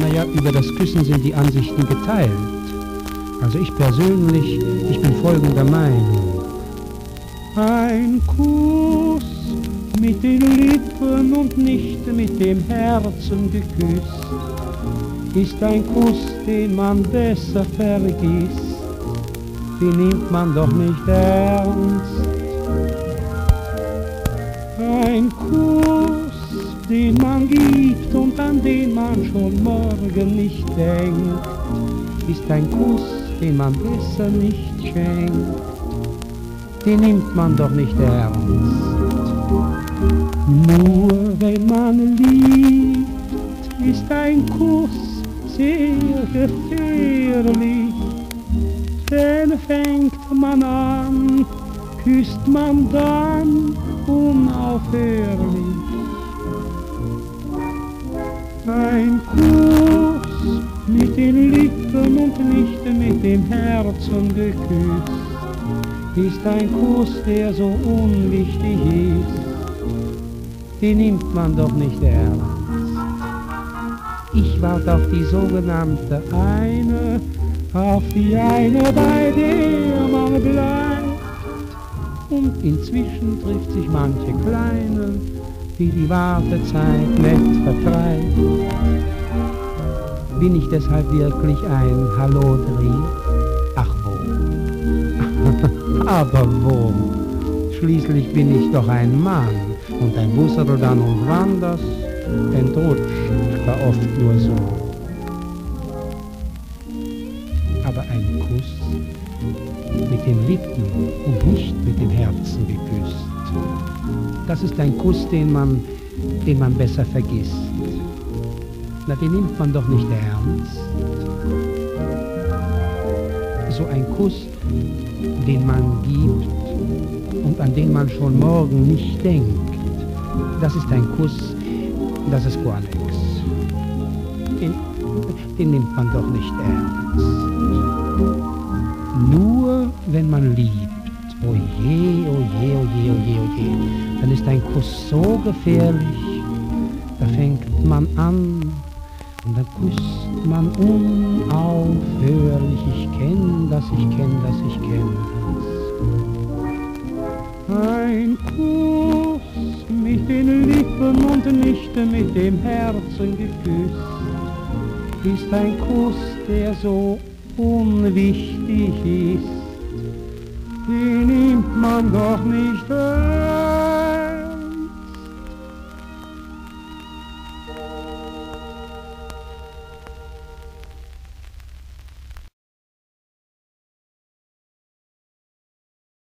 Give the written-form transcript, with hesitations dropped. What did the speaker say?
Naja, über das Küssen sind die Ansichten geteilt. Also ich persönlich, ich bin folgender Meinung. Ein Kuss mit den Lippen und nicht mit dem Herzen geküsst, ist ein Kuss, den man besser vergisst, den nimmt man doch nicht ernst. Ein Kuss, den man gibt und an den man schon morgen nicht denkt, ist ein Kuss, den man besser nicht schenkt, den nimmt man doch nicht ernst. Nur wenn man liebt, ist ein Kuss sehr gefährlich, denn fängt man an, küsst man dann unaufhörlich. Ein Kuss mit den Lippen und nicht mit dem Herzen geküsst, ist ein Kuss, der so unwichtig ist, den nimmt man doch nicht ernst. Ich wart auf die sogenannte eine, auf die eine, bei der man bleibt. Und inzwischen trifft sich manche Kleine, die Wartezeit nett vertreibt. Bin ich deshalb wirklich ein Hallodri? Ach wo? Aber wo? Schließlich bin ich doch ein Mann und ein Busserl dann und wann das entrutscht war oft nur so. Aber ein Kuss mit den Lippen und nicht mit dem Herzen geküsst, das ist ein Kuss, den man besser vergisst. Na, den nimmt man doch nicht ernst. So ein Kuss, den man gibt und an den man schon morgen nicht denkt, das ist ein Kuss, das ist gar nichts. Den nimmt man doch nicht ernst. Nur wenn man liebt, oh je, oh je, oh je, oh je, oh je, dann ist ein Kuss so gefährlich, da fängt man an und dann küsst man unaufhörlich. Ich kenn das, ich kenn das, ich kenn das. Ein Kuss mit den Lippen und nicht mit dem Herzen geküsst, ist ein Kuss, der so unwichtig ist, den nimmt man doch nicht ernst.